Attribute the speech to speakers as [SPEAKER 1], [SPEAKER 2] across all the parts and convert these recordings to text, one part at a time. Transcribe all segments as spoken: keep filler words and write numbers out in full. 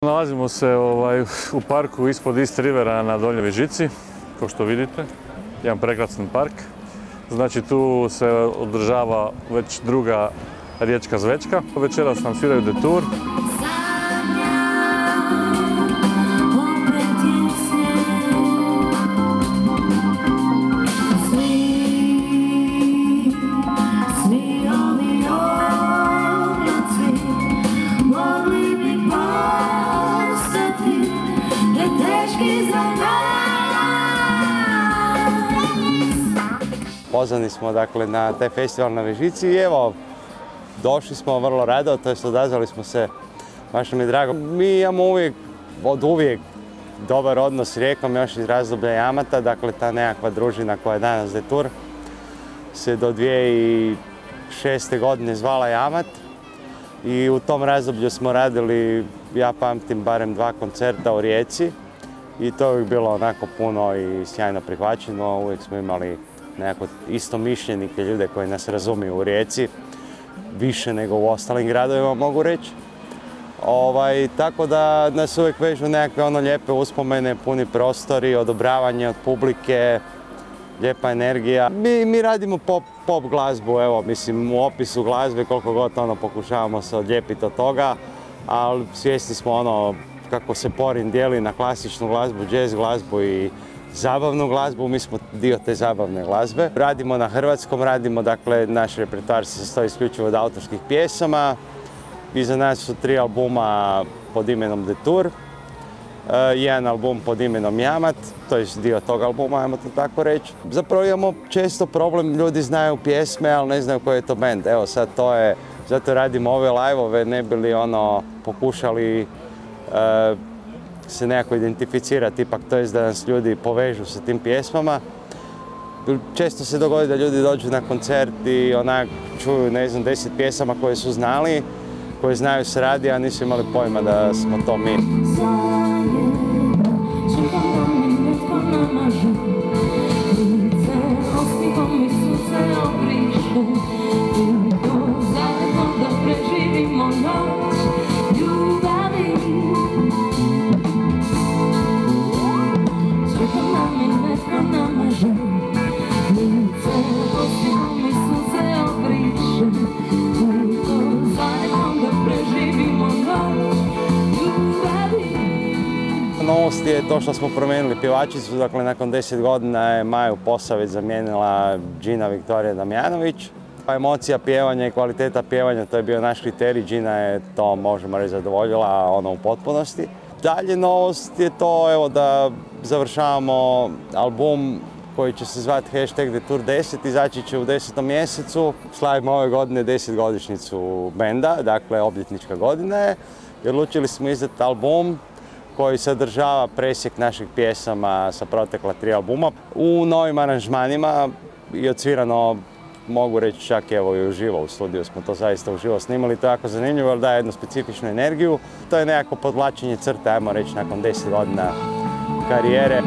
[SPEAKER 1] Nalazimo se ovaj, u parku ispod East Rivera na Donjoj Vežici, kao što vidite, jedan prekrasan park. Znači tu se održava već druga riječka zvečka. Večeras nam sviraju The Tour.
[SPEAKER 2] Pozvani smo dakle, na taj festival na Vežici i evo, došli smo vrlo rado, to jest odazvali smo se, baš nam je drago. Mi imamo uvijek, od uvijek dobar odnos s Rijekom, još iz razdoblja Jamata, dakle ta nekakva družina koja je danas The Tour se do dvije tisuće šeste. godine zvala Jamat i u tom razdoblju smo radili, ja pamtim, barem dva koncerta u Rijeci i to je uvijek bilo onako puno i sjajno prihvaćeno, uvijek smo imali nekako istomišljenike, ljude koji nas razumiju u Rijeci, više nego u ostalim gradovima mogu reći. Ovaj, tako da nas uvijek vežu nekakve ono lijepe uspomene, puni prostori, odobravanje od publike, lijepa energija. Mi, mi radimo pop, pop glazbu, evo, mislim u opisu glazbe koliko god ono pokušavamo se odlijepiti od toga, ali svjesni smo ono kako se Porin dijeli na klasičnu glazbu, jazz glazbu i zabavnu glazbu, mi smo dio te zabavne glazbe. Radimo na hrvatskom, radimo, dakle, naš repertoar se sastoji isključivo od autorskih pjesama. Iza nas su tri albuma pod imenom The Tour, jedan album pod imenom Jamat, to je dio tog albuma, ajmo to tako reći. Zapravo imamo često problem, ljudi znaju pjesme, ali ne znaju koji je to band. Evo sad to je, zato radimo ove live-ove, ne bi li ono pokušali uh, se nekako identificirati, ipak to je da nas ljudi povežu sa tim pjesmama. Često se dogodi da ljudi dođu na koncert i onak čuju, ne znam, deset pjesama koje su znali, koje znaju s radija, a nisu imali pojma da smo to mi. Novost je to što smo promijenili pjevačicu, dakle nakon deset godina je Maju Posavec zamijenila Gina Viktorija Damjanović. Emocija pjevanja i kvaliteta pjevanja, to je bio naš kriterij, Gina je to, možemo reći, zadovoljila ono u potpunosti. Dalje novost je to evo, da završavamo album koji će se zvati hashtag The Tour deset, izaći će u desetom mjesecu. Slavimo ove godine desetgodišnjicu benda, dakle obljetnička godina je. I odlučili smo izdati album koji sadržava presjek naših pjesama sa protekla tri albuma u novim aranžmanima i odsvirano, mogu reći čak evo i uživo u studiju smo to zaista uživo snimali, to je jako zanimljivo jer daje jednu specifičnu energiju. To je nekako podvlačenje crte, ajmo reći, nakon deset godina karijere.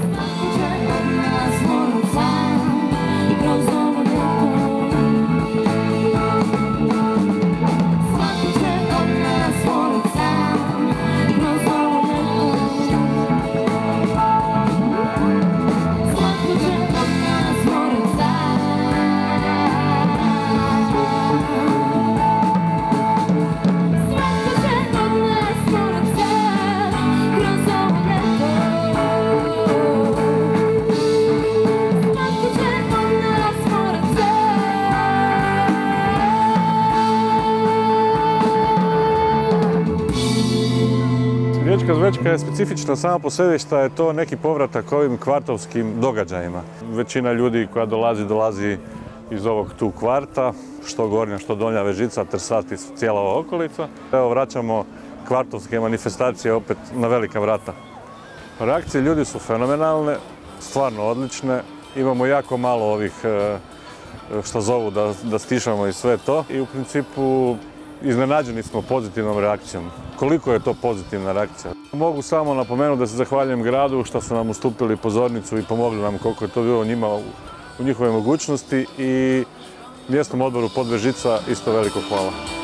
[SPEAKER 1] Riječka zvečka je specifična sama po sebi što je to neki povratak ovim kvartovskim događajima. Većina ljudi koja dolazi, dolazi iz ovog tu kvarta, što Gornja, što Donja Vežica, Trsat i cijela ova okolica. Evo vraćamo kvartovske manifestacije opet na velika vrata. Reakcije ljudi su fenomenalne, stvarno odlične. Imamo jako malo ovih što zovu da, da stišamo i sve to. I u principu iznenađeni smo pozitivnom reakcijom. Koliko je to pozitivna reakcija? Mogu samo napomenuti da se zahvaljujem gradu što su nam ustupili pozornicu i pomogli nam koliko je to bilo njima u njihove mogućnosti i mjesnom odboru Podvežica isto veliko hvala.